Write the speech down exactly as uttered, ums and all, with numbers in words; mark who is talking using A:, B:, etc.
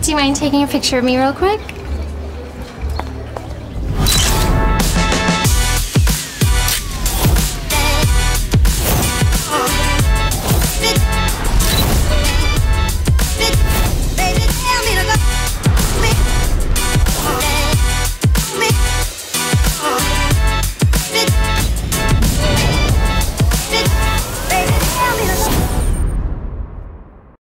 A: do you mind taking a picture of me real quick?